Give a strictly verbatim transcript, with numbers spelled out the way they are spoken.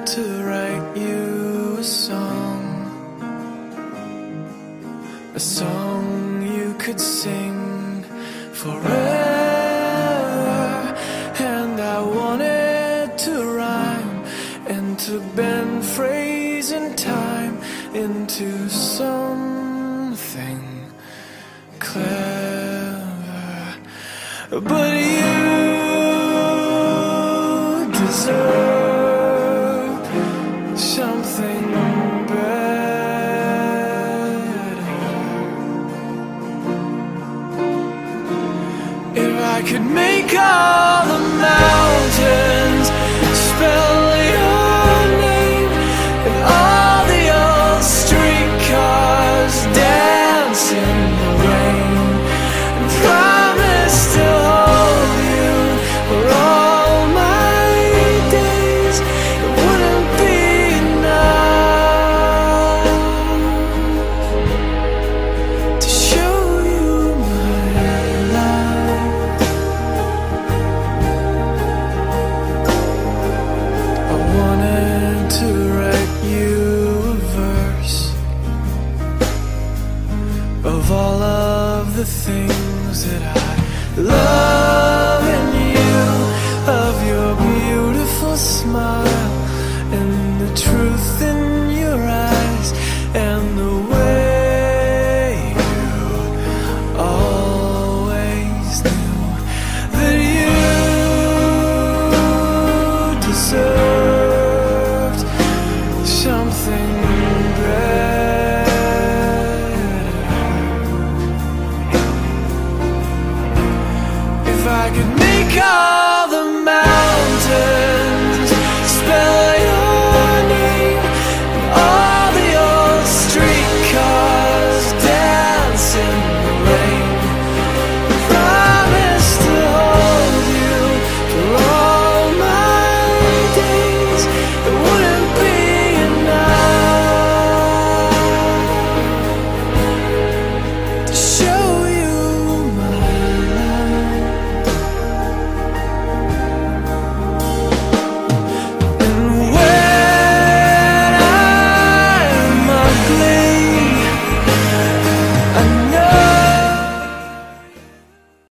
to write you a song, a song you could sing forever. And I wanted to rhyme and to bend phrase and time into something clever. But you deserve something better. If I could make all the mountains spell your name, and all the old streetcars dance in the rain, and promise to hold you for all my days, it wouldn't be enough to show you my life. I wanted to write you a verse of all of the things that I love in you, of your beautiful smile and the truth